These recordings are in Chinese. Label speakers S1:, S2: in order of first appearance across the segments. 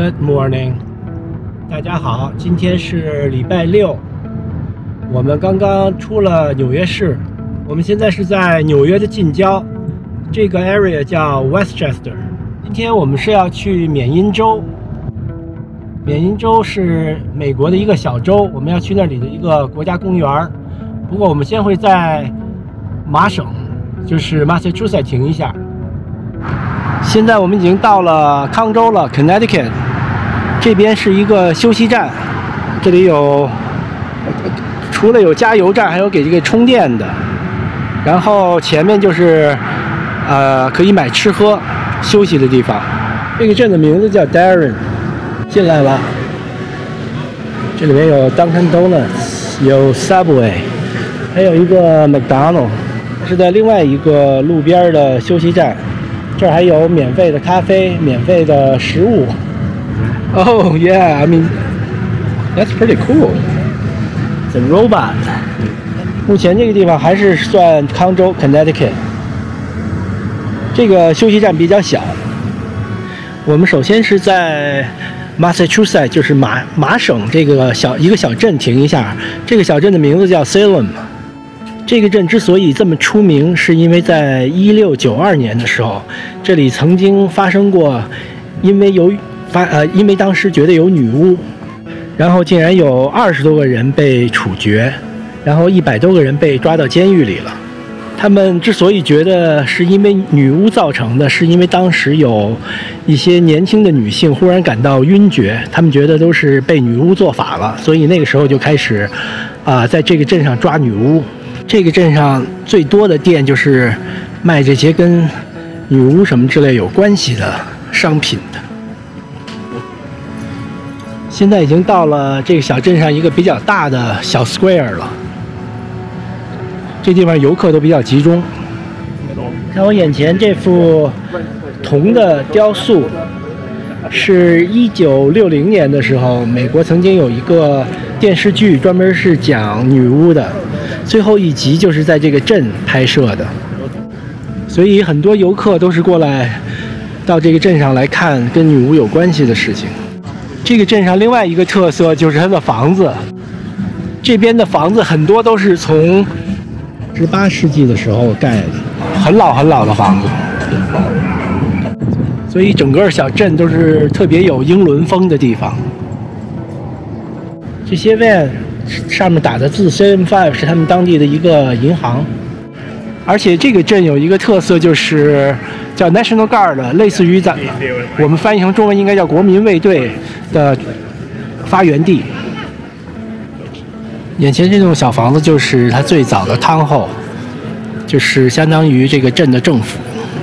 S1: Good morning， 大家好，今天是礼拜六，我们刚刚出了纽约市，我们现在是在纽约的近郊，这个 area 叫 Westchester。今天我们是要去缅因州，缅因州是美国的一个小州，我们要去那里的一个国家公园。不过我们先会在麻省，就是 Massachusetts 停一下。现在我们已经到了康州了 ，Connecticut。这边是一个休息站，这里有除了有加油站，还有给这个充电的。然后前面就是可以买吃喝休息的地方。这个镇的名字叫 Darien。进来了，这里面有 Dunkin' Donuts， 有 Subway， 还有一个 McDonald's， 是在另外一个路边的休息站。这儿还有免费的咖啡，免费的食物。Oh yeah, I mean that's pretty cool. The robot. 目前这个地方还是算康州 Connecticut。这个休息站比较小。我们首先是在 Massachusetts， 就是麻省这个一个小镇停一下。这个小镇的名字叫 Salem。这个镇之所以这么出名，是因为在1692年的时候，这里曾经发生过，因为当时觉得有女巫，然后竟然有20多个人被处决，然后100多个人被抓到监狱里了。他们之所以觉得是因为女巫造成的，是因为当时有一些年轻的女性忽然感到晕厥，他们觉得都是被女巫做法了，所以那个时候就开始在这个镇上抓女巫。这个镇上最多的店就是卖这些跟女巫什么之类有关系的商品的。现在已经到了这个小镇上一个比较大的小 square 了，这地方游客都比较集中。看我眼前这幅铜的雕塑，是1960年的时候，美国曾经有一个电视剧专门是讲女巫的。最后一集就是在这个镇拍摄的，所以很多游客都是过来到这个镇上来看跟女巫有关系的事情。这个镇上另外一个特色就是它的房子，这边的房子很多都是从18世纪的时候盖的，很老很老的房子，所以整个小镇都是特别有英伦风的地方。这些van上面打的字 7-5 是他们当地的一个银行，而且这个镇有一个特色，就是叫 National Guard， 类似于我们翻译成中文应该叫国民卫队的发源地。眼前这栋小房子就是它最早的汤后，就是相当于这个镇的政府。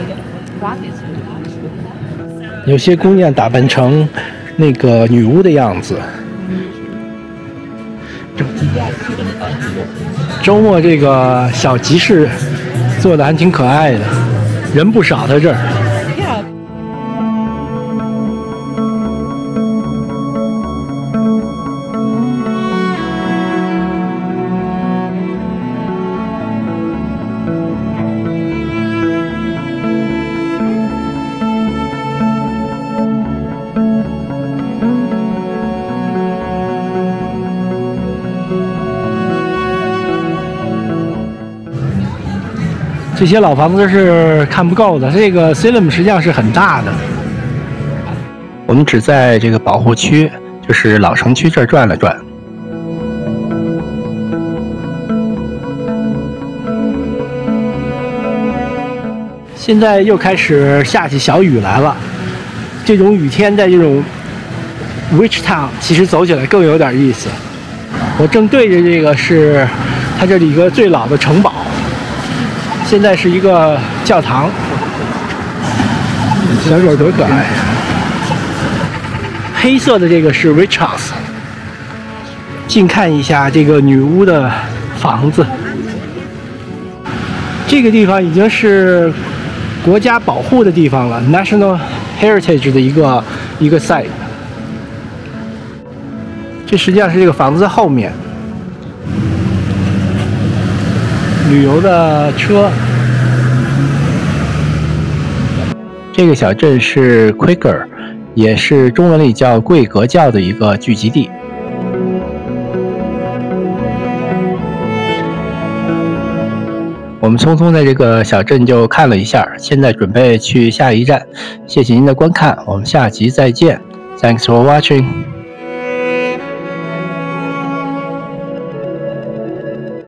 S1: 有些姑娘打扮成那个女巫的样子。周末这个小集市做的还挺可爱的，人不少在这儿。这些老房子是看不够的，这个 Salem 实际上是很大的。我们只在这个保护区，就是老城区这儿转了转。现在又开始下起小雨来了，这种雨天在这种 Witch Town 其实走起来更有点意思。我正对着这个是它这里一个最老的城堡。现在是一个教堂，小狗多可爱！黑色的这个是 Witch House， 近看一下这个女巫的房子。这个地方已经是国家保护的地方了 ，National Heritage 的一个 site。这实际上是这个房子的后面。旅游的车。这个小镇是 Quaker， 也是中文里叫贵格教的一个聚集地。我们匆匆在这个小镇就看了一下，现在准备去下一站。谢谢您的观看，我们下集再见。Thanks for watching.